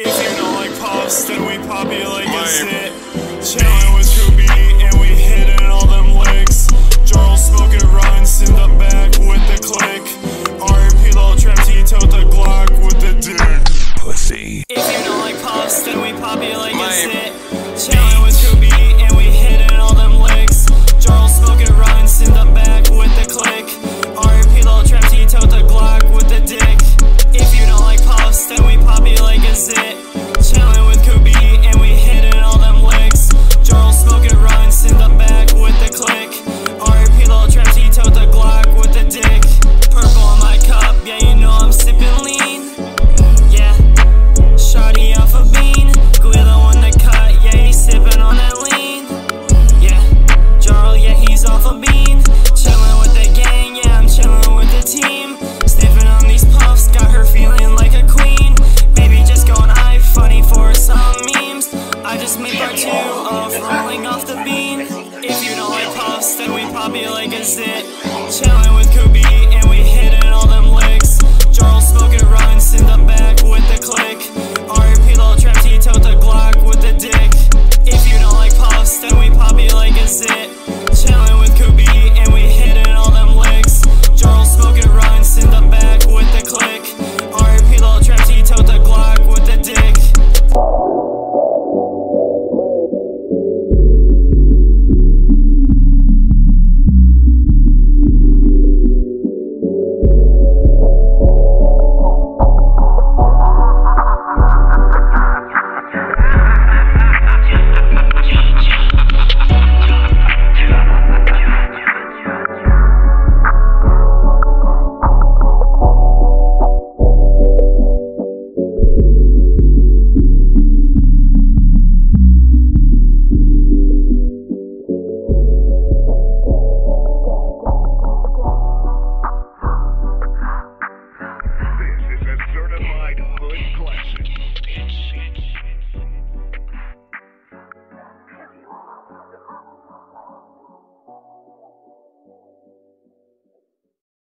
If you don't like puffs, then we pop you like a zit. Chillin' with Kubi and we hittin' all them licks. Jarl smoking runs in the back with the click. R.I.P. Lil Traps, he tote the Glock with the dick. Pussy. If you don't like puffs, then we pop you like a zit. Chillin' with Kubi and we hittin' all them licks. Jarl smoking runs in the back with the click. R.I.P. Lil Traps, he tote the Glock with the dick. If you don't like puffs, then we pop you like a zit. Chillin' with Kubi and we hittin' all them licks. Jarl smoking runs in the back with the click. R.I.P. Lil Traps, he tote the Glock with the dick. Purple on my cup, yeah, you know I'm sippin' lean. Yeah, shawty off a bean. Guido on the cut, yeah, he's sippin' on that lean. Yeah, Jarl, yeah, he's off a bean. Chillin' with the gang, yeah, I'm chillin' with the team. Sniffin' on these puffs, got her feeling like a queen. Baby just going high, funny for some memes. I just made part 2 of rolling off the bean. If you don't like puffs, then we pop you like a zit.